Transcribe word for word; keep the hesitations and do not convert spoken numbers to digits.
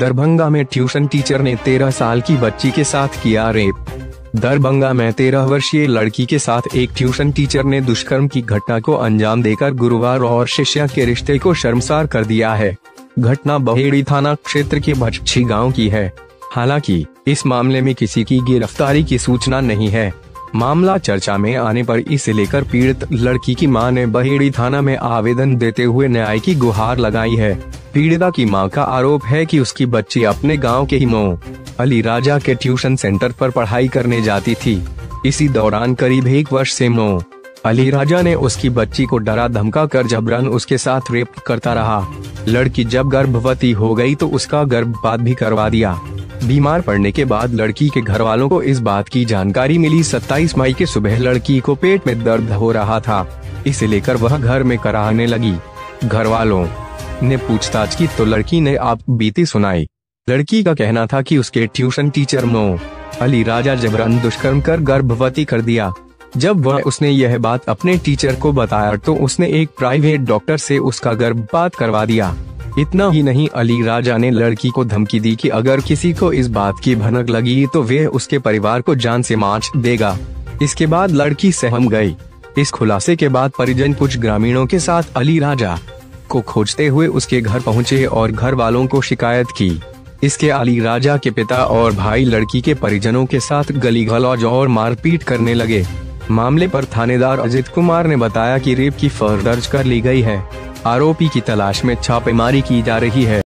दरभंगा में tuition teacher ने तेरह साल की बच्ची के साथ किया रेप। दरभंगा में तेरह वर्षीय लड़की के साथ एक ट्यूशन टीचर ने दुष्कर्म की घटना को अंजाम देकर गुरुवार और शिष्या के रिश्ते को शर्मसार कर दिया है। घटना बहेड़ी थाना क्षेत्र के भटछी गांव की है। हालांकि इस मामले में किसी की गिरफ्तारी की सूचना नहीं है। मामला चर्चा में आने पर इसे लेकर पीड़ित लड़की की मां ने बहेड़ी थाना में आवेदन देते हुए न्याय की गुहार लगाई है। पीड़िता की मां का आरोप है कि उसकी बच्ची अपने गांव के ही मो अली राजा के ट्यूशन सेंटर पर पढ़ाई करने जाती थी। इसी दौरान करीब एक वर्ष से मो अली राजा ने उसकी बच्ची को डरा धमका कर जबरन उसके साथ रेप करता रहा। लड़की जब गर्भवती हो गई तो उसका गर्भपात भी करवा दिया। बीमार पड़ने के बाद लड़की के घर वालों को इस बात की जानकारी मिली। सत्ताईस मई के सुबह लड़की को पेट में दर्द हो रहा था। इसे लेकर वह घर में कराहने लगी। घर वालों ने पूछताछ की तो लड़की ने आप बीती सुनाई। लड़की का कहना था कि उसके ट्यूशन टीचर मो अली राजा जबरन दुष्कर्म कर गर्भवती कर दिया। जब वह उसने यह बात अपने टीचर को बताया तो उसने एक प्राइवेट डॉक्टर से उसका गर्भपात करवा दिया। इतना ही नहीं, अली राजा ने लड़की को धमकी दी कि अगर किसी को इस बात की भनक लगी तो वे उसके परिवार को जान से मार देगा। इसके बाद लड़की सहम गई। इस खुलासे के बाद परिजन कुछ ग्रामीणों के साथ अली राजा को खोजते हुए उसके घर पहुंचे और घर वालों को शिकायत की। इसके अली राजा के पिता और भाई लड़की के परिजनों के साथ गली गलौज और मारपीट करने लगे। मामले पर थानेदार अजित कुमार ने बताया कि रेप की फर्द दर्ज कर ली गई है। आरोपी की तलाश में छापेमारी की जा रही है।